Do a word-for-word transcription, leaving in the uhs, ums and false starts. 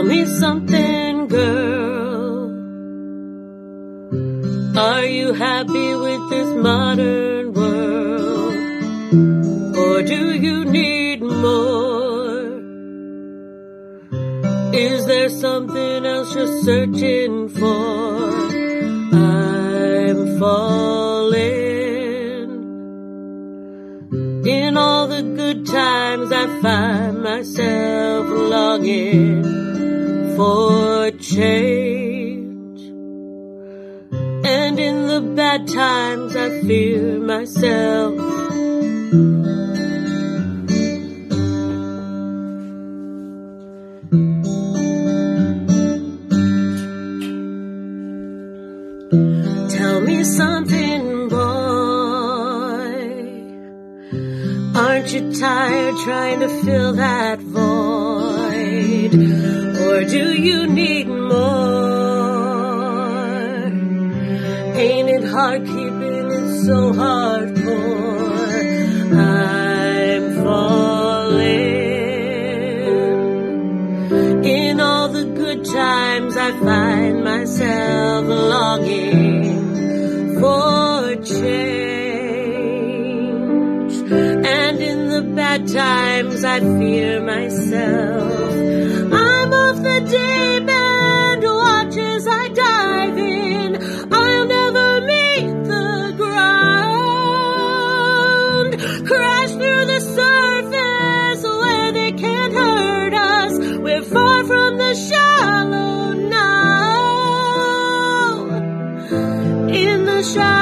me something, girl. Are you happy with this modern world? Or do you need more? Is there something else you're searching for? I'm falling. In all the good times I find myself longing for change, and in the bad times I fear myself. Tell me something, boy. Aren't you tired trying to fill that void? Or do you need more? Ain't it hard keeping it so hardcore? I'm falling. In all the good times I find myself longing for change, and in the bad times I fear myself. I'm off the deep end, watch as I dive in. I'll never meet the ground, crash through the surface where they can't hurt us. We're far from the shallow now. In the shallow